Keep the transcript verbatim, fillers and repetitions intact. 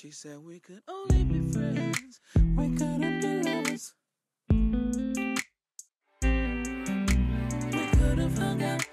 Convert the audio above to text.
She said we could only be friends, we couldn't be lovers. We could have hung out